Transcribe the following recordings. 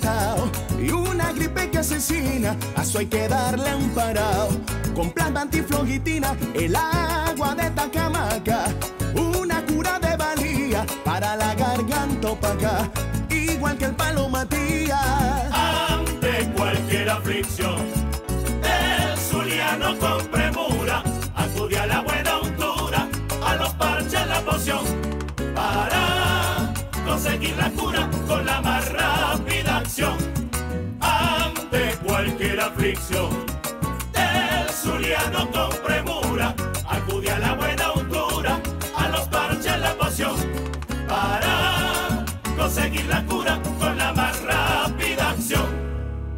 atao y una gripe que asesina, a eso hay que darle un parao. Con planta antiflogitina, el agua de Tacamaca, una cura de valía para la garganta opaca, igual que el palo Matías. Ante cualquier aflicción, el zuliano con premura acude a la buena untura, a los parches la poción, para conseguir la cura con la más rápida acción. Ante cualquier aflicción, el zuliano con premura acude a la buena untura, a los parches la poción, para conseguir la cura con la más rápida acción.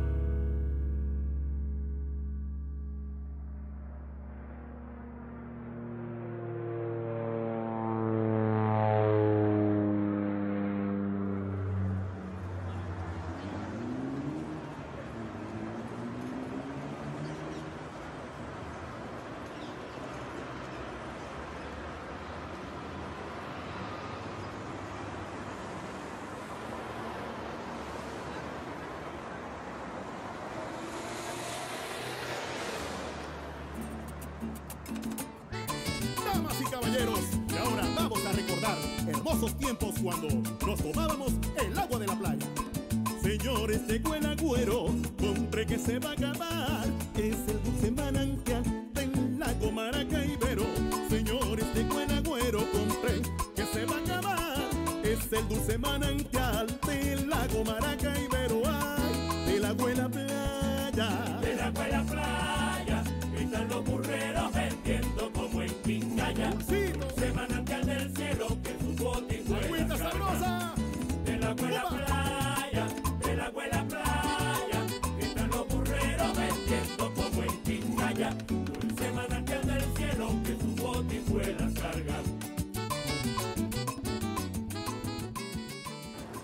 Damas y caballeros, y ahora vamos a recordar hermosos tiempos cuando nos tomábamos el agua de la playa. Señores, llegó el agüero, compre que se va a acabar. Es el dulce manantial del lago Maracaibero. Señores, llegó el agüero, compre que se va a acabar. Es el dulce manantial del lago Maracaibero. Ay, del agua en la playa. Del agua en la playa, gritan los burreros vendiendo como en Pincaya. Dulcito. Se manantial del cielo que su botijuela ¡Agüita carga. sabrosa! Del agua en la ¡Upa! playa, del agua en la playa, gritan los burreros vendiendo como en Pincaya. Dulce manantial del cielo que su botijuela carga.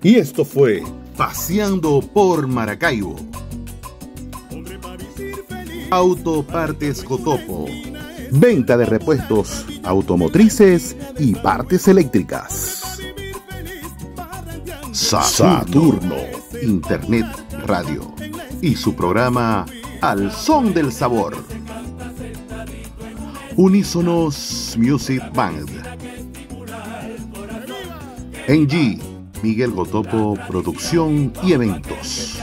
Y esto fue Paseando por Maracaibo. Autopartes Cotopo. Venta de repuestos automotrices y partes eléctricas. Saturno, Internet, Radio y su programa Al Son del Sabor. Unísonos Music Band. NG, Miguel Cotopo, Producción y Eventos.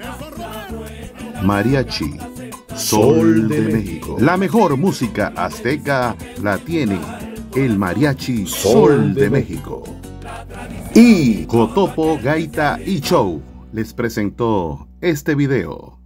Mariachi, Sol de México. La mejor música azteca la tiene el Mariachi Sol de México. Y Cotopo, Gaita y Show les presentó este video.